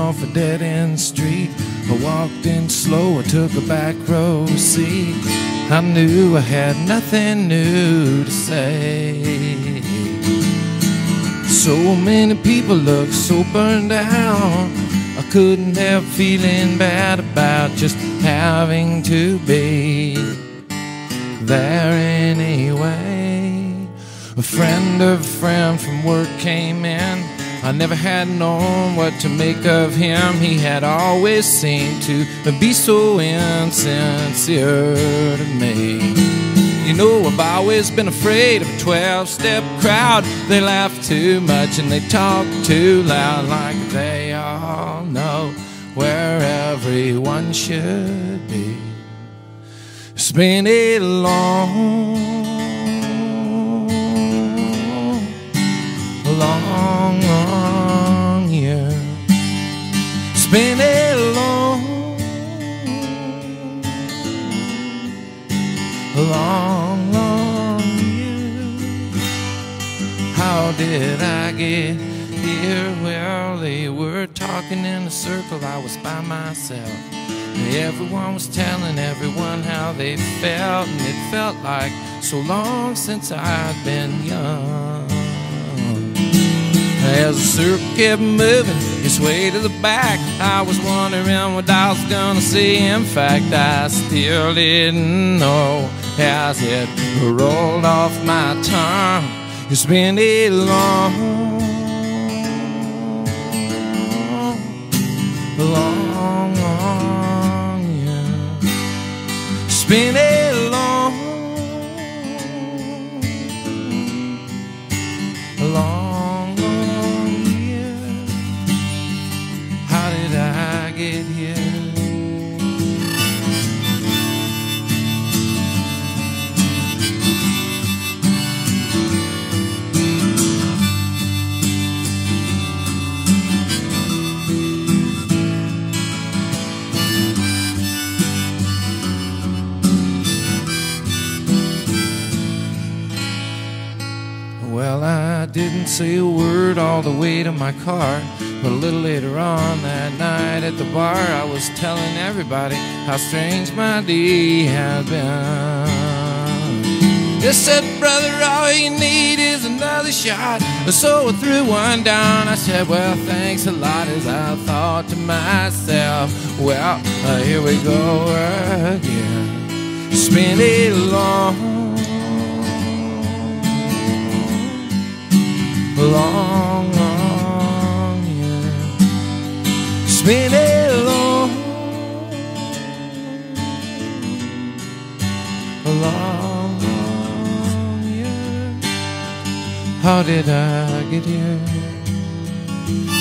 off a dead-end street. I walked in slow, I took a back row seat. I knew I had nothing new to say. So many people looked so burned out, I couldn't help feeling bad about just having to be there anyway. A friend of a friend from work came in. I never had known what to make of him. He had always seemed to be so insincere to me. You know, I've always been afraid of a 12-step crowd. They laugh too much and they talk too loud, like they all know where everyone should be. It's been a long year. It's been a long year. How did I get here? Well, they were talking in a circle, I was by myself. Everyone was telling everyone how they felt, and it felt like so long since I'd been young. As the circle kept moving its way to the back, I was wondering what I was gonna see. In fact, I still didn't know as it rolled off my tongue. It's been a long year. It's been a long year. How did I get here? Well, I didn't say a word all the way to my car, but a little later on that night at the bar, I was telling everybody how strange my day had been. They said, brother, all you need is another shot. So I threw one down. I said, well, thanks a lot, as I thought to myself, well, here we go again. It's been a long year. It's been a long year. How did I get here?